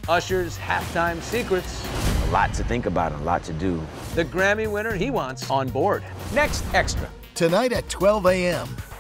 Usher's halftime secrets. A lot to think about and a lot to do. The Grammy winner he wants on board. Next Extra. Tonight at 12 a.m.